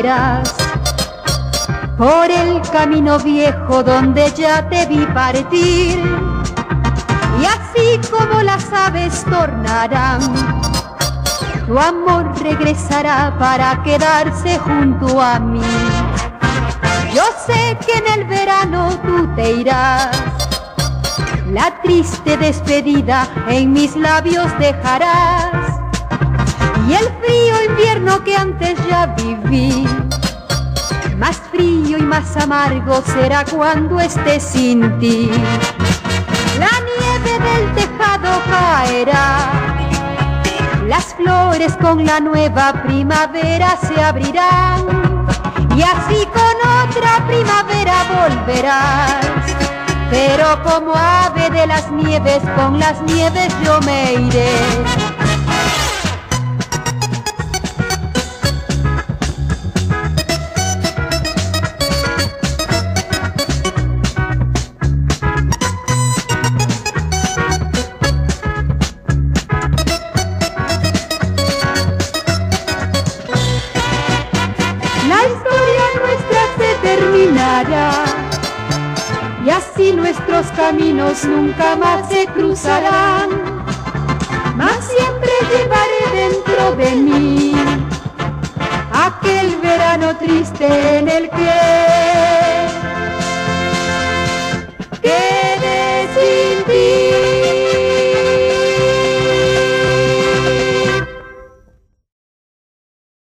volverás por el camino viejo donde ya te vi partir. Y así como las aves tornarán, tu amor regresará para quedarse junto a mí. Yo sé que en el verano tú te irás, la triste despedida en mis labios dejarás, y el frío invierno que antes ya viví, más frío y más amargo será cuando esté sin ti. La nieve del tejado caerá, las flores con la nueva primavera se abrirán, y así con otra primavera volverás. Pero como ave de las nieves, con las nieves yo me iré. La historia nuestra se terminará, y así nuestros caminos nunca más se cruzarán. Mas siempre llevaré dentro de mí aquel verano triste en el que